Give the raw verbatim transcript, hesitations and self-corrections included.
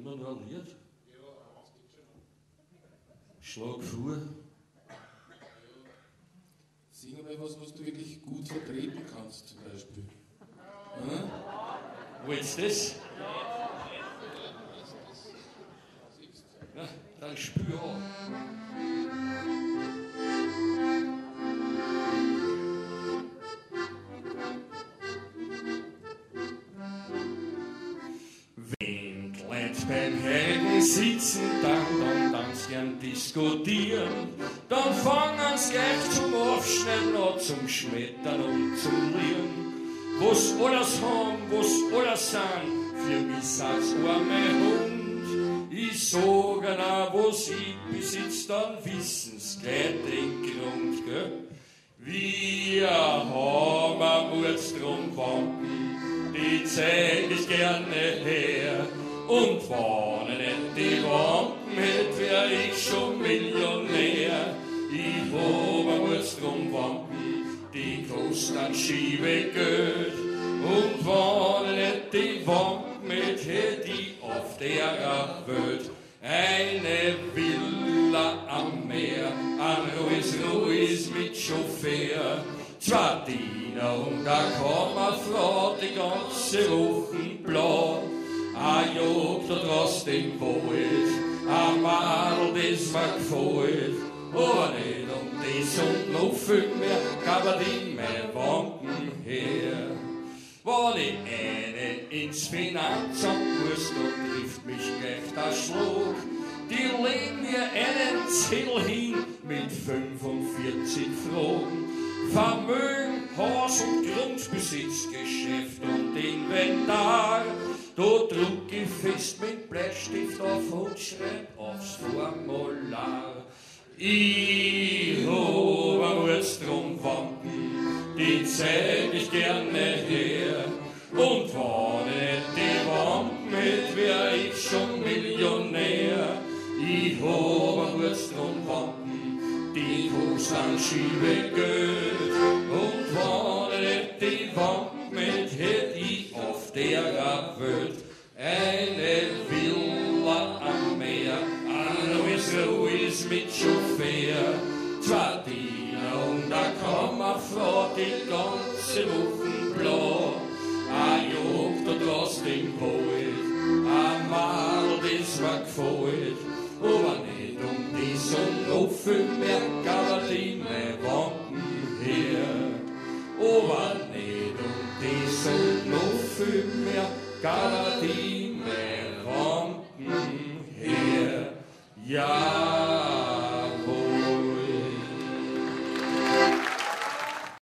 immer noch ein Lied? Schlag vor. Sing einmal was, was du wirklich gut vertreten kannst, zum Beispiel. Hm? Willst du das? Ja, dann spür an. Wenn die Leute beim Helden sitzen, dann, dann, dann sie gern diskutieren, dann fangen sie gleich zum Aufschneiden an, zum Schmettern und zum Lieren. Was alles haben, was alles sind, für mich sind's arme Hund. Ich sag auch, was ich besitz, dann wissen's gleich den Grund, gell? Wir haben am Mordstrom Wampen, die zeig ich gerne her. Und wenn ich nicht die Wampen hätt, wär ich schon Millionär. Ich hab am Mordstrom Wampen, die kosten Schiebegeld. Und wenn ich nicht die Wampen hätt, hätt ich auf der Welt eine Villa am Meer, ein Rolls-Royce mit Chauffeur, zwei Diener und eine Kammerfrau, die ganze Woche blau. Ein Jagd da draußen im Wald, ein Madel, das mir gefällt, aber nicht um das und noch viel mehr, gab er die mein Wampen her. Wenn ich eine ins Finanzamt muss, dann trifft mich gleich der Schlag. Die legen mir einen Zettel hin mit fünfundvierzig Fragen. Vermögen, Haus- und Grundbesitz, Geschäft und Inventar. Da druck ich fest mit Bleistift auf und schreib aufs Formular. Ich hab am Mordstrom Wampen, die zeig ich gerne her. Und wenn ich die Wampen hätt, wär ich schon Millionär. Ich hab am Mordstrom Wampen, die kosten Schiebegeld. Und wenn ich die Wampen hätt, hätt ich auf der Welt eine Villa am Meer, ein Rolls-Royce mit Chauffeur, zwei Diener und eine Kammerfrau, die ganze Woche blau. Ein Jagd da draußen im Wald, ein Madel, das mir gefällt, aber nicht um dies und noch viel mehr, gab er die meine Wampen her. Aber nicht um dies und noch viel mehr, gab er die meine Wampen her. Ja.